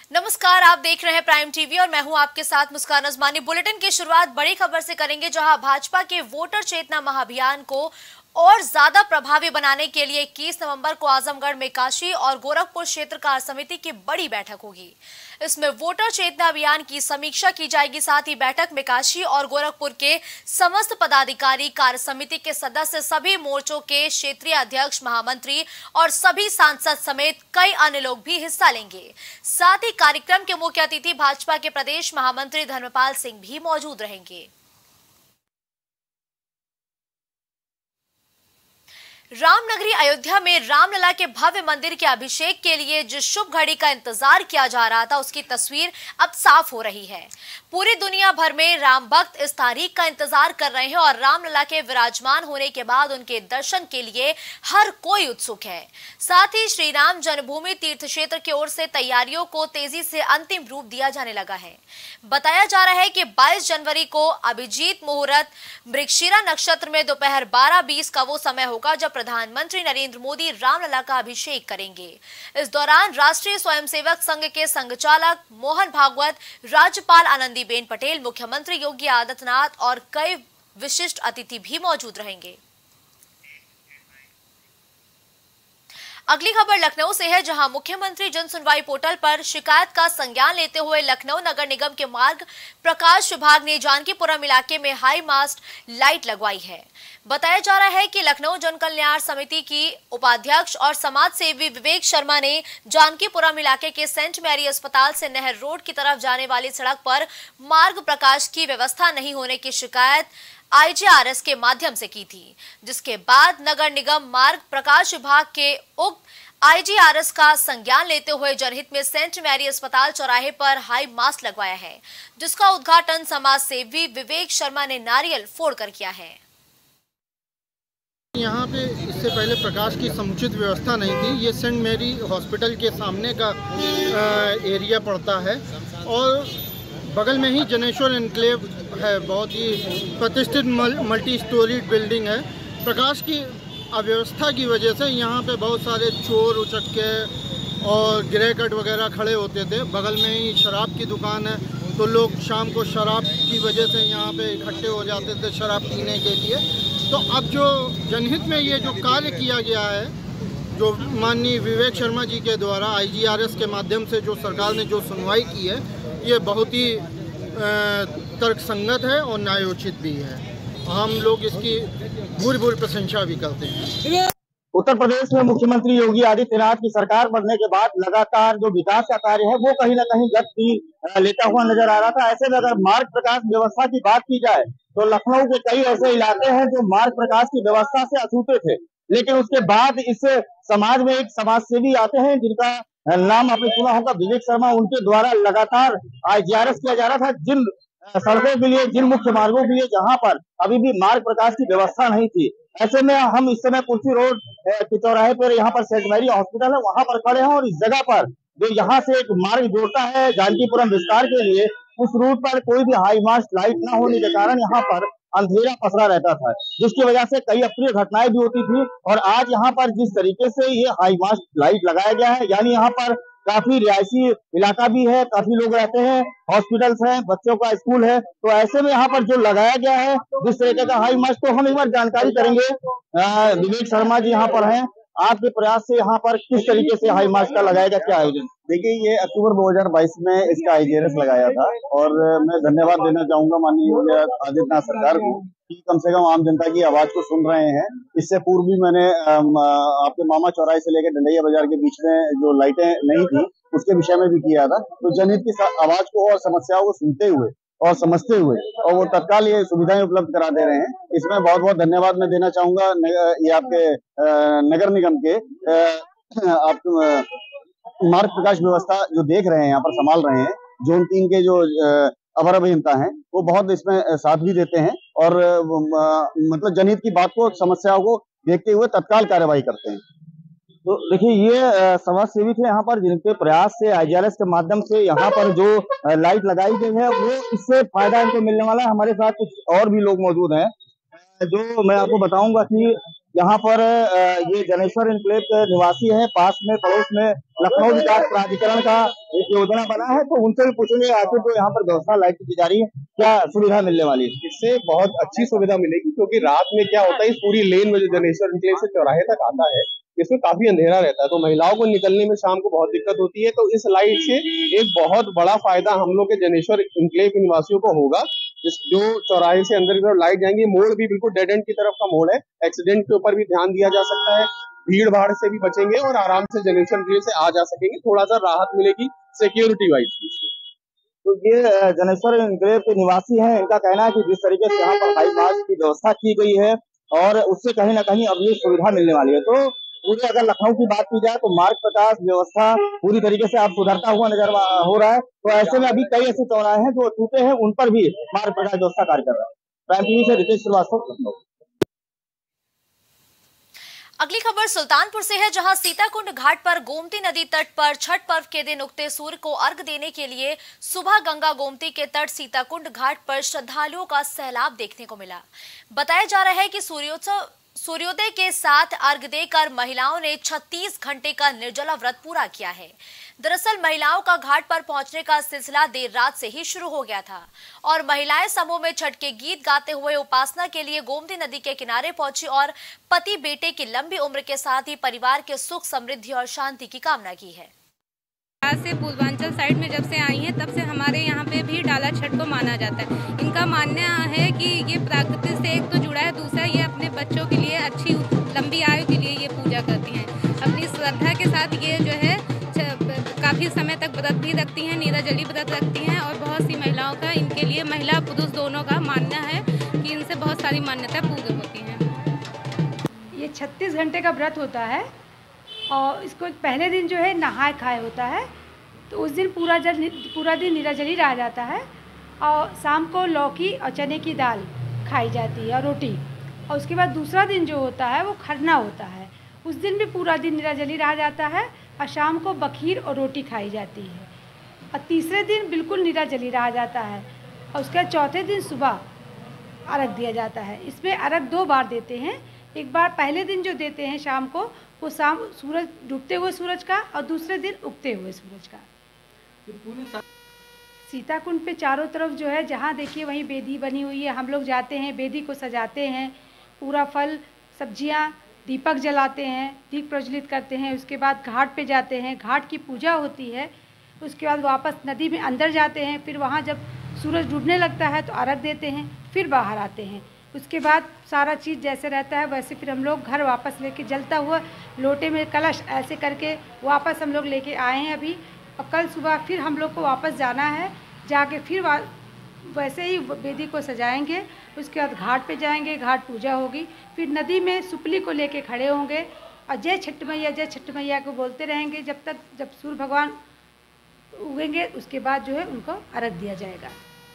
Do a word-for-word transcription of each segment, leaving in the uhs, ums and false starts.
नमस्कार, आप देख रहे हैं प्राइम टीवी और मैं हूं आपके साथ मुस्कान अजमानी। बुलेटिन की शुरुआत बड़ी खबर से करेंगे, जहां भाजपा के वोटर चेतना महाअभियान को और ज्यादा प्रभावी बनाने के लिए इक्कीस नवंबर को आजमगढ़ में काशी और गोरखपुर क्षेत्र कार्य समिति की बड़ी बैठक होगी। इसमें वोटर चेतना अभियान की समीक्षा की जाएगी। साथ ही बैठक में काशी और गोरखपुर के समस्त पदाधिकारी, कार्य समिति के सदस्य, सभी मोर्चों के क्षेत्रीय अध्यक्ष, महामंत्री और सभी सांसद समेत कई अन्य लोग भी हिस्सा लेंगे। साथ ही कार्यक्रम के मुख्य अतिथि भाजपा के प्रदेश महामंत्री धर्मपाल सिंह भी मौजूद रहेंगे। रामनगरी अयोध्या में रामलला के भव्य मंदिर के अभिषेक के लिए जिस शुभ घड़ी का इंतजार किया जा रहा था, उसकी तस्वीर अब साफ हो रही है। पूरी दुनिया भर में राम भक्त इस तारीख का इंतजार कर रहे हैं और रामलला के विराजमान होने के बाद उनके दर्शन के लिए हर कोई उत्सुक है। साथ ही श्री राम जन्मभूमि तीर्थ क्षेत्र की ओर से तैयारियों को तेजी से अंतिम रूप दिया जाने लगा है। बताया जा रहा है कि बाईस जनवरी को अभिजीत मुहूर्त मृगशिरा नक्षत्र में दोपहर बारह बीस का वो समय होगा जब प्रधानमंत्री नरेंद्र मोदी रामलला का अभिषेक करेंगे। इस दौरान राष्ट्रीय स्वयंसेवक संघ के संघचालक मोहन भागवत, राज्यपाल आनंदीबेन पटेल, मुख्यमंत्री योगी आदित्यनाथ और कई विशिष्ट अतिथि भी मौजूद रहेंगे। अगली खबर लखनऊ से है, जहां मुख्यमंत्री जन सुनवाई पोर्टल पर शिकायत का संज्ञान लेते हुए लखनऊ नगर निगम के मार्ग प्रकाश विभाग ने जानकीपुरम इलाके में हाई मास्ट लाइट लगवाई है। बताया जा रहा है कि लखनऊ जन कल्याण समिति की उपाध्यक्ष और समाज सेवी विवेक शर्मा ने जानकीपुरम इलाके के सेंट मैरी अस्पताल से नहर रोड की तरफ जाने वाली सड़क पर मार्ग प्रकाश की व्यवस्था नहीं होने की शिकायत आईजीआरएस के माध्यम से की थी, जिसके बाद नगर निगम मार्ग प्रकाश विभाग के उक्त आईजीआरएस का संज्ञान लेते हुए जनहित में सेंट मैरी अस्पताल चौराहे पर हाई मास्ट लगवाया है, जिसका उद्घाटन समाज सेवी विवेक शर्मा ने नारियल फोड़कर किया है। यहाँ पे इससे पहले प्रकाश की समुचित व्यवस्था नहीं थी। ये सेंट मैरी हॉस्पिटल के सामने का एरिया पड़ता है और बगल में ही जनेश्वर एनक्लेव है, बहुत ही प्रतिष्ठित मल्टी स्टोरी बिल्डिंग है। प्रकाश की अव्यवस्था की वजह से यहाँ पे बहुत सारे चोर उचक्के और गिरह कट वगैरह खड़े होते थे। बगल में ही शराब की दुकान है, तो लोग शाम को शराब की वजह से यहाँ पे इकट्ठे हो जाते थे शराब पीने के लिए। तो अब जो जनहित में ये जो कार्य किया गया है, जो माननीय विवेक शर्मा जी के द्वारा आईजीआरएस के माध्यम से जो सरकार ने जो सुनवाई की है, ये बहुत ही तर्कसंगत है और न्यायोचित भी है। हम लोग इसकी भूरी भूरी प्रशंसा भी करते हैं। उत्तर प्रदेश में मुख्यमंत्री योगी आदित्यनाथ की सरकार बनने के बाद लगातार जो विकास का कार्य है वो कहीं ना कहीं गति लेता हुआ नजर आ रहा था। ऐसे में अगर मार्ग प्रकाश व्यवस्था की बात की जाए तो लखनऊ के कई ऐसे इलाके हैं जो मार्ग प्रकाश की व्यवस्था से अछूते थे, लेकिन उसके बाद इस समाज में एक समाज सेवी आते हैं जिनका नाम आपने सुना होगा, विवेक शर्मा। उनके द्वारा लगातार आईजीआरएस किया जा रहा था जिन सड़कों के लिए, जिन मुख्य मार्गों के लिए जहां पर अभी भी मार्ग प्रकाश की व्यवस्था नहीं थी। ऐसे में हम इस समय कुर्सी रोड के चौराहे पर, यहाँ पर सेंट मैरी हॉस्पिटल है, वहां पर खड़े हैं और इस जगह पर जो यहाँ से एक मार्ग जोड़ता है जानकीपुरम विस्तार के लिए, उस रूट पर कोई भी हाई मास्ट लाइट न होने के कारण यहाँ पर अंधेरा पसरा रहता था, जिसकी वजह से कई अप्रिय घटनाएं भी होती थी। और आज यहाँ पर जिस तरीके से ये हाई मास्ट लाइट लगाया गया है, यानी यहाँ पर काफी रिहायशी इलाका भी है, काफी लोग रहते हैं, हॉस्पिटल्स हैं, बच्चों का स्कूल है, तो ऐसे में यहाँ पर जो लगाया गया है जिस तरीके का हाई मास्ट, तो हम एक बार जानकारी करेंगे। विवेक शर्मा जी यहाँ पर हैं, आपके प्रयास से यहाँ पर किस तरीके से हाई मास्ट का लगाया गया, क्या आयोजन? देखिए, ये अक्टूबर दो हज़ार बाईस में इसका आईजीआरएस लगाया था और मैं धन्यवाद देना चाहूंगा माननीय योगी आदित्यनाथ सरकार को कि कम से कम आम जनता की आवाज को सुन रहे हैं। इससे पूर्व भी मैंने आपके मामा चौराहे से लेकर डंडैया बाजार के बीच में जो लाइटें नहीं थी उसके विषय में भी किया था। तो जनहित की आवाज को और समस्याओं को सुनते हुए और समझते हुए और वो तत्काल ये सुविधाएं उपलब्ध करा दे रहे हैं। इसमें बहुत बहुत धन्यवाद मैं देना चाहूंगा ये आपके नगर निगम के आप मार्ग प्रकाश व्यवस्था जो देख रहे हैं, यहाँ पर संभाल रहे हैं, जोन तीन के जो अवर अभियंता हैं वो बहुत इसमें साथ भी देते हैं और मतलब जनहित की बात को, समस्याओं को देखते हुए तत्काल कार्यवाही करते हैं। तो देखिए, ये समाज सेवी थे यहाँ पर जिनके प्रयास से आईजीआरएस के माध्यम से यहाँ पर जो लाइट लगाई गई है वो इससे फायदा इनको मिलने वाला है। हमारे साथ कुछ और भी लोग मौजूद हैं जो मैं आपको बताऊंगा कि यहाँ पर ये जनेश्वर एन्क्लेव के निवासी हैं, पास में पड़ोस में लखनऊ विकास प्राधिकरण का एक योजना बना है, तो उनसे भी पूछेंगे आखिर तो यहाँ पर व्यवस्था लाइट की जा रही है, क्या सुविधा मिलने वाली है? इससे बहुत अच्छी सुविधा मिलेगी, क्योंकि रात में क्या होता है, इस पूरी लेन में जो जनेश्वर एन्क्लेव से चौराहे तक आता है, इसमें काफी अंधेरा रहता है, तो महिलाओं को निकलने में शाम को बहुत दिक्कत होती है। तो इस लाइट से एक बहुत बड़ा फायदा हम लोग के जनेश्वर एन्क्लेव के निवासियों को होगा। इस जो चौराहे से अंदर की तरफ लाइट जाएंगी, मोड़ भी बिल्कुल डेड एंड की तरफ का मोड़ है, एक्सीडेंट के ऊपर भी ध्यान दिया जा सकता है, भीड़ भाड़ से भी बचेंगे और आराम से जनेश्वर एन्क्लेव से आ जा सकेंगे, थोड़ा सा राहत मिलेगी सिक्योरिटी वाइज। तो ये जनेश्वर एन्क्लेव के निवासी हैं, इनका कहना है कि जिस तरीके से यहाँ पर हाई मार्च की व्यवस्था की गई है और उससे कहीं ना कहीं अब ये सुविधा मिलने वाली है। तो पूरे अगर लखनऊ की बात की जाए तो मार्ग प्रकाश व्यवस्था पूरी तरीके से अब सुधरता हुआ नजर हो रहा है। तो ऐसे में अभी कई ऐसे चौराहे हैं जो टूटे हैं, उन पर भी मार्ग प्रकाश व्यवस्था कार्य कर रहा है। प्राइम टीवी से रितेश श्रीवास्तव, लखनऊ। अगली खबर सुल्तानपुर से है, जहां सीताकुंड घाट पर गोमती नदी तट पर छठ पर्व के दिन उगते सूर्य को अर्घ देने के लिए सुबह गंगा गोमती के तट सीताकुंड घाट पर श्रद्धालुओं का सैलाब देखने को मिला। बताया जा रहा है कि सूर्योत्सव सूर्योदय के साथ अर्घ देकर महिलाओं ने छत्तीस घंटे का निर्जला व्रत पूरा किया है। दरअसल महिलाओं का घाट पर पहुंचने का सिलसिला देर रात से ही शुरू हो गया था और महिलाएं समूह में छठ के गीत गाते हुए उपासना के लिए गोमती नदी के किनारे पहुंची और पति बेटे की लंबी उम्र के साथ ही परिवार के सुख समृद्धि और शांति की कामना की है। से पूर्वांचल साइड में जब से आई हैं तब से हमारे यहाँ पे भी डाला छठ को माना जाता है। इनका मानना है कि ये प्रकृति से एक तो जुड़ा है, दूसरा ये अपने बच्चों के लिए अच्छी लंबी आयु के लिए ये पूजा करती हैं। अपनी श्रद्धा के साथ ये जो है काफ़ी समय तक व्रत भी रखती हैं, नीराजली व्रत रखती हैं और बहुत सी महिलाओं का इनके लिए महिला पुरुष दोनों का मानना है कि इनसे बहुत सारी मान्यताएं पूरी होती हैं। ये छत्तीस घंटे का व्रत होता है और इसको पहले दिन जो है नहाए खाए होता है, तो उस दिन पूरा जल पूरा दिन निराजली रह जाता है और शाम को लौकी और चने की दाल खाई जाती है और रोटी। और उसके बाद दूसरा दिन जो होता है वो खरना होता है, उस दिन भी पूरा दिन निराजली रह जाता है और शाम को बखीर और रोटी खाई जाती है और तीसरे दिन बिल्कुल निराजली रह जाता है और उसके बाद चौथे दिन सुबह अर्घ दिया जाता है। इसमें अर्घ दो बार देते हैं, एक बार पहले दिन जो देते हैं शाम को वो शाम सूरज डूबते हुए सूरज का और दूसरे दिन उगते हुए सूरज का। सीताकुंड पे चारों तरफ जो है जहाँ देखिए वहीं बेदी बनी हुई है, हम लोग जाते हैं बेदी को सजाते हैं, पूरा फल सब्जियाँ दीपक जलाते हैं, दीप प्रज्वलित करते हैं, उसके बाद घाट पे जाते हैं, घाट की पूजा होती है, उसके बाद वापस नदी में अंदर जाते हैं, फिर वहाँ जब सूरज डूबने लगता है तो अर्घ देते हैं, फिर बाहर आते हैं। उसके बाद सारा चीज़ जैसे रहता है वैसे फिर हम लोग घर वापस लेके जलता हुआ लोटे में कलश ऐसे करके वापस हम लोग लेके आए हैं अभी, और कल सुबह फिर हम लोग को वापस जाना है, जाके फिर वैसे ही वेदी को सजाएंगे, उसके बाद घाट पे जाएंगे, घाट पूजा होगी, फिर नदी में सुपली को लेके खड़े होंगे और जय छठ मैया जय छठ मैया को बोलते रहेंगे जब तक जब सूर्य भगवान उगेंगे, उसके बाद जो है उनको अर्घ दिया जाएगा।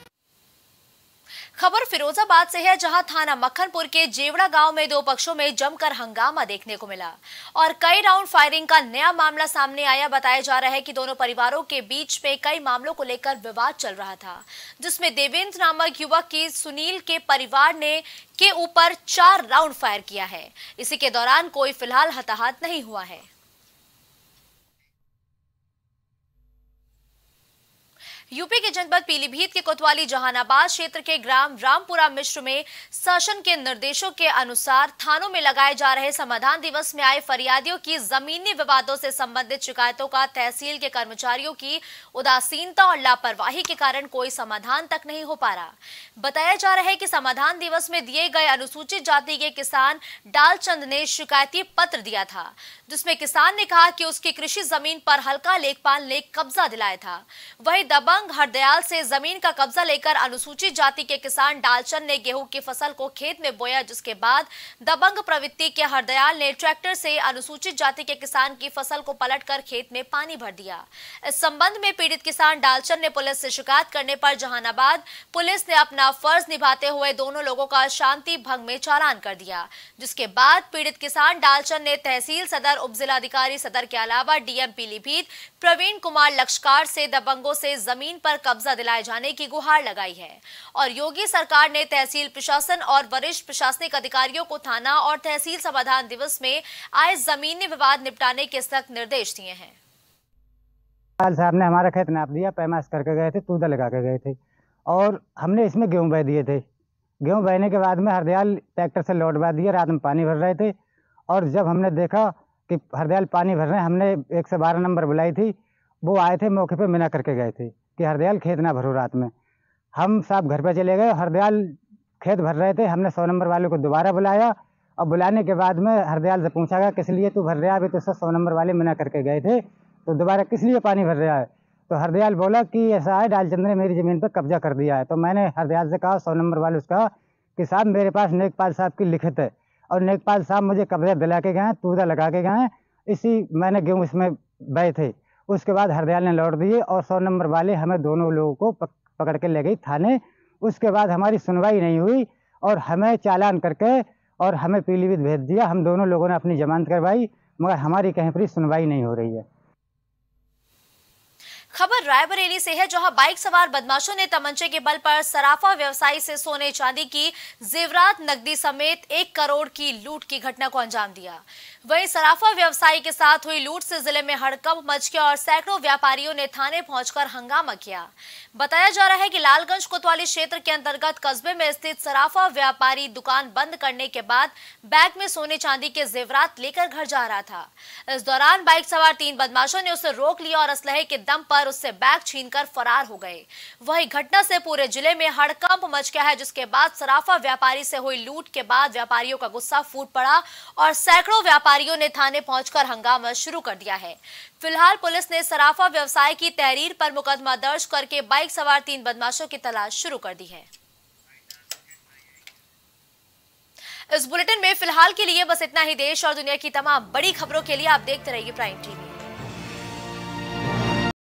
खबर फिरोजाबाद से है, जहां थाना मक्खनपुर के जेवड़ा गांव में दो पक्षों में जमकर हंगामा देखने को मिला और कई राउंड फायरिंग का नया मामला सामने आया। बताया जा रहा है कि दोनों परिवारों के बीच में कई मामलों को लेकर विवाद चल रहा था, जिसमें देवेंद्र नामक युवक की सुनील के परिवार ने के ऊपर चार राउंड फायर किया है। इसी के दौरान कोई फिलहाल हताहत नहीं हुआ है। यूपी के जनपद पीलीभीत के कोतवाली जहानाबाद क्षेत्र के ग्राम रामपुरा मिश्र में शासन के निर्देशों के अनुसार थानों में लगाए जा रहे समाधान दिवस में आए फरियादियों की जमीनी विवादों से संबंधित शिकायतों का तहसील के कर्मचारियों की उदासीनता और लापरवाही के कारण कोई समाधान तक नहीं हो पा रहा। बताया जा रहा है कि समाधान दिवस में दिए गए अनुसूचित जाति के किसान डालचंद ने शिकायती पत्र दिया था, जिसमें किसान ने कहा कि उसकी कृषि जमीन पर हल्का लेखपाल ने कब्जा दिलाया था। वहीं दबंग हरदयाल से जमीन का कब्जा लेकर अनुसूचित जाति के किसान डालचंद ने गेहूं की फसल को खेत में बोया, जिसके बाद दबंग प्रवृत्ति के हरदयाल ने ट्रैक्टर से अनुसूचित जाति के किसान की फसल को पलटकर खेत में पानी भर दिया। इस संबंध में पीड़ित किसान डालचंद ने पुलिस से शिकायत करने पर जहानाबाद पुलिस ने अपना फर्ज निभाते हुए दोनों लोगों का शांति भंग में चालान कर दिया, जिसके बाद पीड़ित किसान डालचंद ने तहसील सदर, उप जिलाधिकारी सदर के अलावा डीएम पीलीभीत प्रवीण कुमार लक्षकार से दबंगों से जमीन जमीन पर कब्जा दिलाए जाने की गुहार लगाई है और योगी सरकार ने तहसील प्रशासन और वरिष्ठ प्रशासनिक अधिकारियों को थाना और तहसील समाधान दिवस में आए जमीनी विवाद निपटाने के सख्त निर्देश दिए हैं। साहब ने हमारा खेत नाप दिया, पैमाश करके गए थे, तूदा लगा के गए थे और हमने इसमें गेहूं बह दिए थे। गेहूं बहने के बाद में हरदयाल ट्रैक्टर से लौटवा दिया, रात में पानी भर रहे थे और जब हमने देखा कि हरदयाल पानी भर रहे हैं, हमने एक से बारह नंबर बुलाई थी, वो आए थे मौके पे मना करके गए थे कि हरदयाल खेत ना भरो रात में। हम साहब घर पे चले गए, हरदयाल खेत भर रहे थे, हमने सौ नंबर वाले को दोबारा बुलाया और बुलाने के बाद में हरदयाल से पूछा गया किस लिए तू भर रहा है, अभी तो सौ नंबर वाले मना करके गए थे, तो दोबारा किस लिए पानी भर रहा है। तो हरदयाल बोला कि ऐसा है, डालचंद ने मेरी ज़मीन पर कब्जा कर दिया है। तो मैंने हरदयाल से कहा, सौ नंबर वाले उसका कि साहब मेरे पास नेकपाल साहब की लिखित है और नेकपाल साहब मुझे कब्जा दिला के गए, तूदा लगा के गए, इसी मैंने गेहूँ इसमें बहे थे। उसके बाद हरदयाल ने लौट दिए और सौ नंबर वाले हमें दोनों लोगों को पक, पकड़ के ले गई थाने। उसके बाद हमारी सुनवाई नहीं हुई और हमें चालान करके और हमें पीलीभीत भेज दिया। हम दोनों लोगों ने अपनी जमानत करवाई मगर हमारी कहीं पर सुनवाई नहीं हो रही है। खबर रायबरेली से है, जहां बाइक सवार बदमाशों ने तमंचे के बल पर सराफा व्यवसायी से सोने चांदी की जेवरात, नकदी समेत एक करोड़ की लूट की घटना को अंजाम दिया। वहीं सराफा व्यवसायी के साथ हुई लूट से जिले में हड़कंप मच गया और सैकड़ों व्यापारियों ने थाने पहुंचकर हंगामा किया। बताया जा रहा है कि लालगंज कोतवाली क्षेत्र के अंतर्गत कस्बे में स्थित सराफा व्यापारी दुकान बंद करने के बाद बैग में सोने चांदी के जेवरात लेकर घर जा रहा था। इस दौरान बाइक सवार तीन बदमाशों ने उसे रोक लिया और असलहे के दम पर उससे बैग छीनकर फरार हो गए। वही घटना से पूरे जिले में हड़कंप मच गया है, जिसके बाद सराफा व्यापारी से हुई लूट के बाद व्यापारियों का गुस्सा फूट पड़ा और सैकड़ों व्यापारियों ने थाने पहुंचकर हंगामा शुरू कर दिया है। फिलहाल पुलिस ने सराफा व्यवसाय की तहरीर पर मुकदमा दर्ज करके बाइक सवार तीन बदमाशों की तलाश शुरू कर दी है। इस बुलेटिन में फिलहाल के लिए बस इतना ही। देश और दुनिया की तमाम बड़ी खबरों के लिए आप देखते रहिए प्राइम टीवी।